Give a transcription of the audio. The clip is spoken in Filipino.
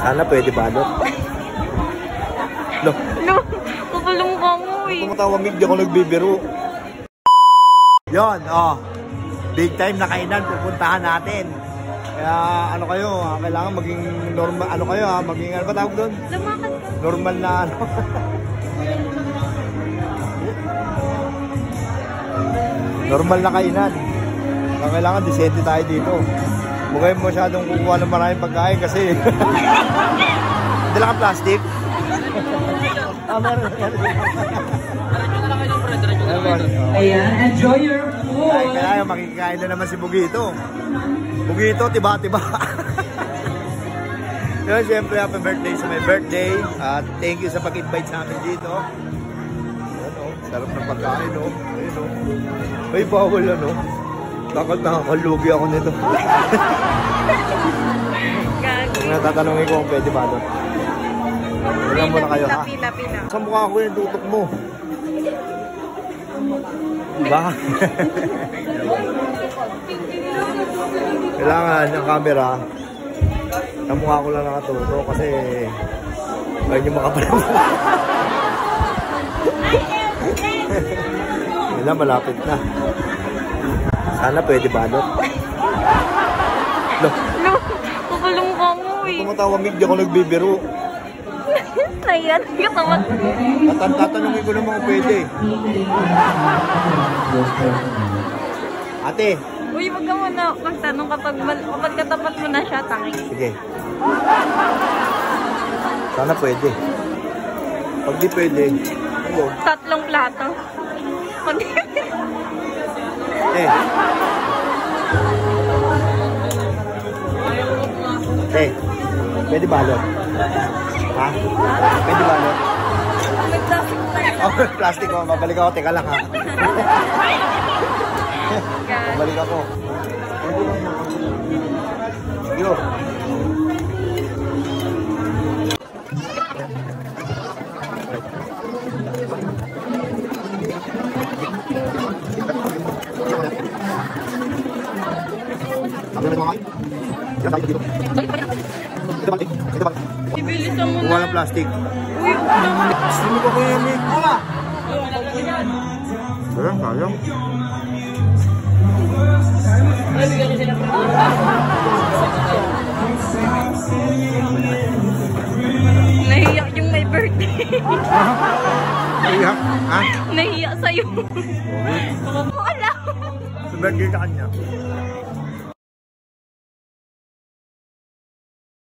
Sana pwede balot. No, kapalong ka mo eh. Tumatawamig, di ako nagbibiro. Yon, oh. Big time na kainan, pupuntahan natin. Kaya ano kayo, kailangan maging normal, ano kayo ha, maging ano ba tawag doon? Lumakan ka. Normal na ano. Normal na kainan. Kaya kailangan disente tayo dito. Huwag kayo masyadong kukuha ng maraming pagkain kasi hindi lang plastic. Meron. Ayan, enjoy your food. Kaya makikikain na naman si Bugito. Bugito, tiba-tiba. Yun, siyempre, happy birthday sa my birthday. At thank you sa pag-invite sa amin dito. Ano, sarap ng pagkain, no? Ayun, no? May bawal, ano? Bakit nakakalugi ako nito? Kung natatanungin ko kung pwede ba doon. Wala muna kayo, ha? Pila. Sa mukha ko yung tutok mo. Diba? Kailangan ng camera sa mukha ko lang nakatuto kasi ayaw nyo makapalam. Wala, malapit na. Sana pwede balot. No, kapalong ka mo eh. Tumatawamig, di ako nagbibiro. Nahiyan ka naman. Tatanungin ko naman kung pwede. Ate. Uy, wag ka muna magtanong kapag katapat mo na siya, tangi. Sige. Sana pwede. Pag di pwede, ano? 3 plato. Pwede balot? Ha? Pwede balot? Oh, plastic ko. Mabalik ako. Teka lang ha. Mabalik ako. Yo. Ibilisan mo na. Wala plastic. Uy, Sino ba kaya yan eh? Sayang. nahiyak yung may birthday. Nahiyak? Ha? Nahiyak sa'yo. Wala. Sa birthday sa kanya.